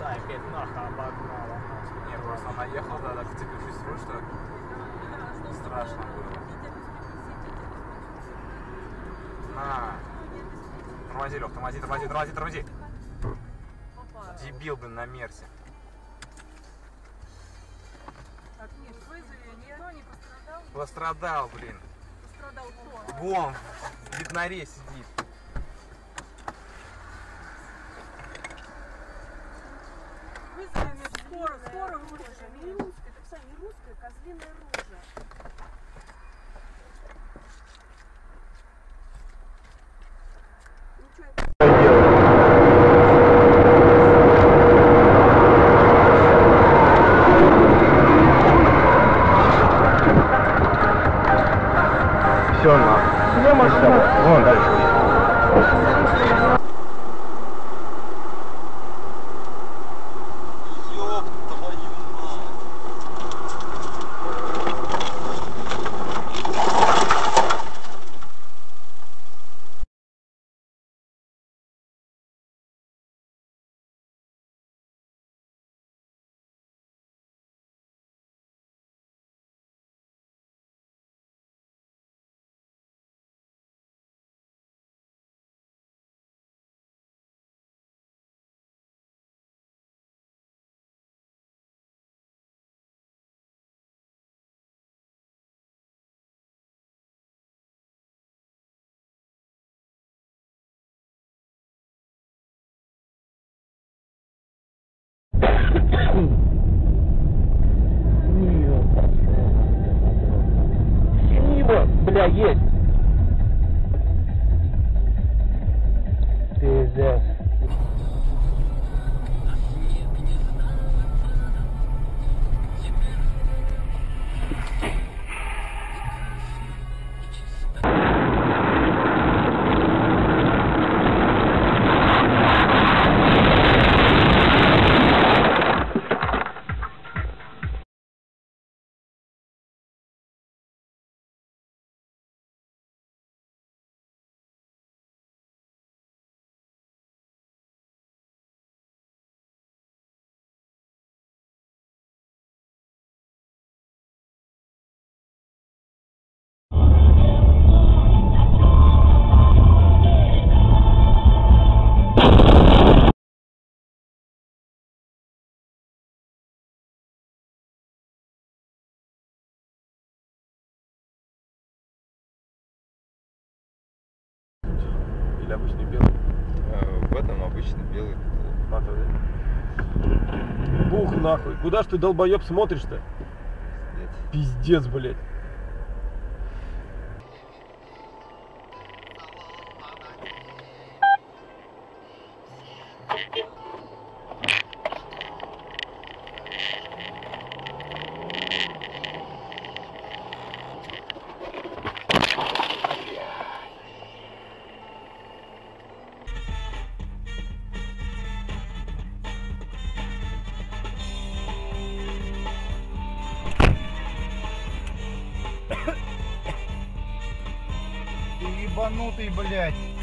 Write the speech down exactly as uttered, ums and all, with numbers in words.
она опять нахуй обогнала нас. Нет, просто она ехала, да, так вцепившись в руль, что страшно было. На. Тормози, Лёх, тормози, тормози, тормози, тормози. Дебил, блин, на мерсе. Так, нет, вызови, никто не пострадал? Пострадал, блин. Пострадал кто? Вон, в ветнаре сидит. Вызови мне скоро, скоро ружье. Не русская, это вся не русская, козлиное ружье. Все, на. Где машина? Вон дальше. Ёб твою мать. Бля, есть. Пиздец. Или обычный белый? А, в этом обычно белый. Матовый, да? Бух нахуй. Куда ж ты, долбоеб, смотришь-то? Пиздец, блядь. Ты ебанутый, блядь.